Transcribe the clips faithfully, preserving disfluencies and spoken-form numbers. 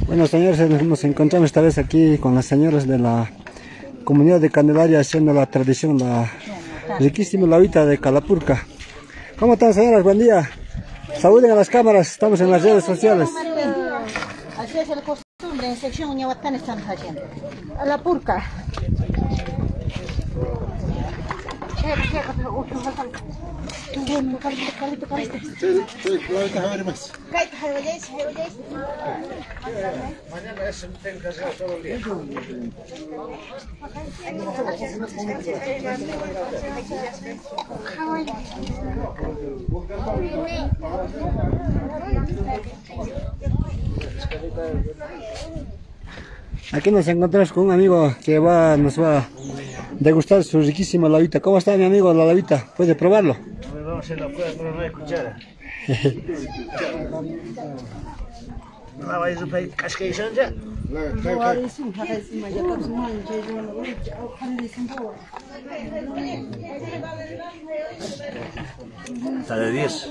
Bueno, señores, nos encontramos esta vez aquí con las señoras de la comunidad de Candelaria haciendo la tradición, la riquísima lavita de Calapurca. ¿Cómo están, señoras? Buen día. Saluden a las cámaras, estamos en las redes sociales. Así es el costumbre, en sección Uñahuatán estamos haciendo. A la purca. Mañana eso tengo que hacer todo el día. Aquí nos encontramos con un amigo que va, nos va a degustar su riquísima lavita. ¿Cómo está, mi amigo, la lavita? ¿Puede probarlo? Vamos a hacer la prueba con una cuchara. ¿La vais a pedir casquillón ya? Está de diez.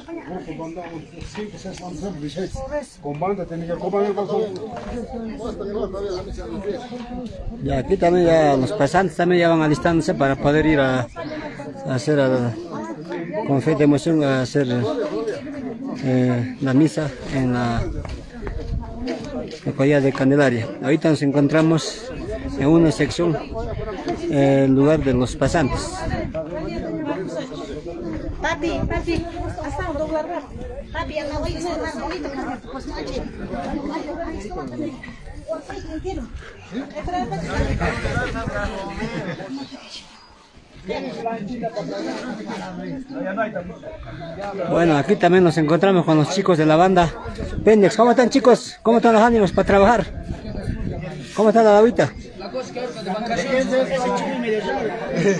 Y aquí también ya los pasantes también ya van alistándose para poder ir a, a hacer a, con fe de emoción a hacer eh, la misa en la localidad de Candelaria. Ahorita nos encontramos en una sección, eh, el lugar de los pasantes. Papi, papi, hasta un doble arroz. Papi, anda, voy a hacer una bolita para tu costache. Bueno, aquí también nos encontramos con los chicos de la banda Pendex. ¿Cómo están, chicos? ¿Cómo están los ánimos para trabajar? ¿Cómo está la lavita? La cosa que ahorita de vacaciones ese chico medio raro.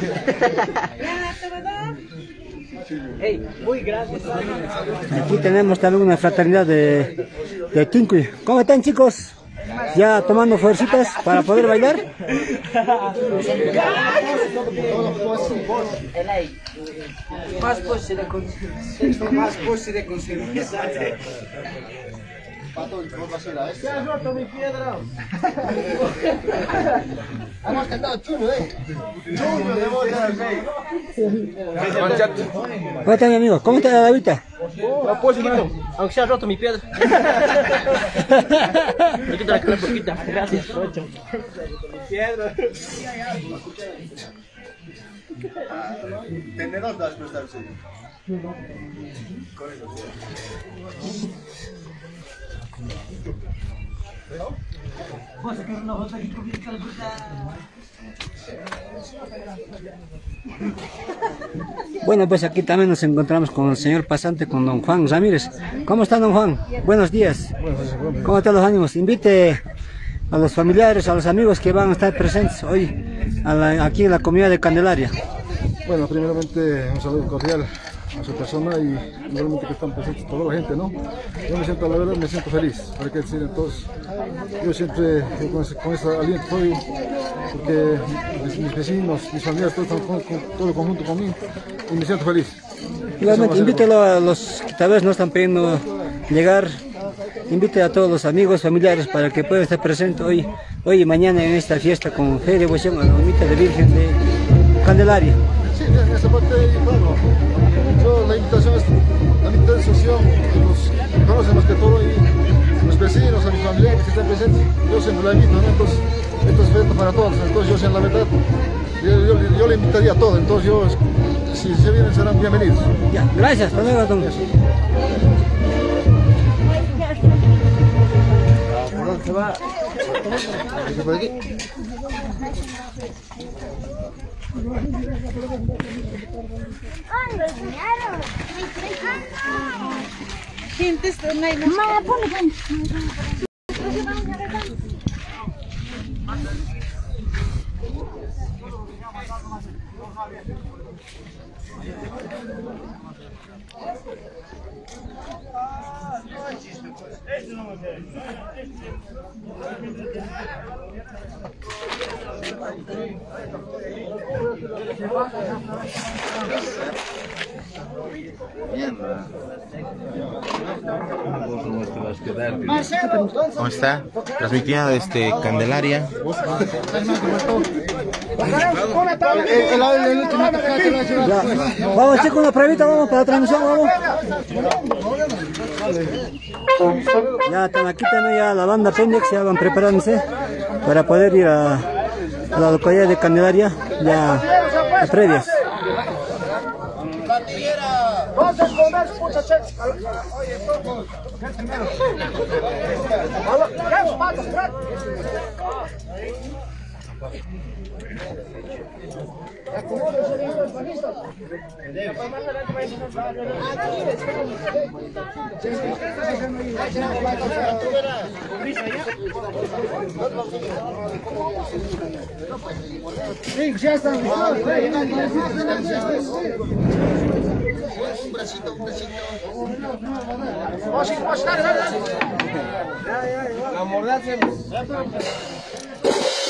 Hey, muy gracias. Aquí tenemos también una fraternidad de, de Tincuy. ¿Cómo están, chicos? ¿Ya tomando fuercitas para poder bailar? Más posible de conseguir. Más posible de conseguir. ¿Qué has roto mi piedra? Hemos cantado chulo, eh. Chulo de botas, ¿Cómo está, mi amigo? ¿Cómo está la lavita? Un poquito, aunque se ha roto mi piedra. Me quita la cara poquita, gracias. Mi piedra. Tenedor das prestarse. Bueno, pues aquí también nos encontramos con el señor pasante, con don Juan Ramírez. ¿Cómo está, don Juan? Buenos días. ¿Cómo están los ánimos? Invite a los familiares, a los amigos que van a estar presentes hoy a la, aquí en la comunidad de Candelaria. Bueno, primeramente un saludo cordial a su persona y normalmente que están presentes toda la gente, ¿no? Yo me siento, la verdad, me siento feliz, para que decir, entonces, yo siempre con ese, con ese aliento estoy, porque mis, mis vecinos, mis familiares, todos están con, con, todo conjunto conmigo y me siento feliz. Igualmente, invítelo a los que tal vez no están pudiendo llegar, invite a todos los amigos, familiares para que puedan estar presentes hoy, hoy y mañana en esta fiesta con fe y devoción a la Mamita de Virgen de Candelaria. Sí, en esa parte, claro, yo la invitación es la invitación a los que conocen más que todo y los vecinos, a mis familiares que están presentes, yo siempre la invito, ¿no? Entonces, esto es evento para todos, entonces yo, en la verdad, yo, yo, yo le invitaría a todos, entonces yo, si se vienen serán bienvenidos. Ya, gracias, hasta luego, don. ¿Por dónde se va? ¿Por aquí? Gente, esto no hay más. ¿Cómo está? Transmitiendo desde Candelaria. Ya. Vamos chicos, una pruebita, vamos para la transmisión, vamos. Ya están aquí también ya la banda Pendex, ya van preparándose para poder ir a, a la localidad de Candelaria, ya a previas. Sí, ya están. Un bracito, un bracito. La mordaza.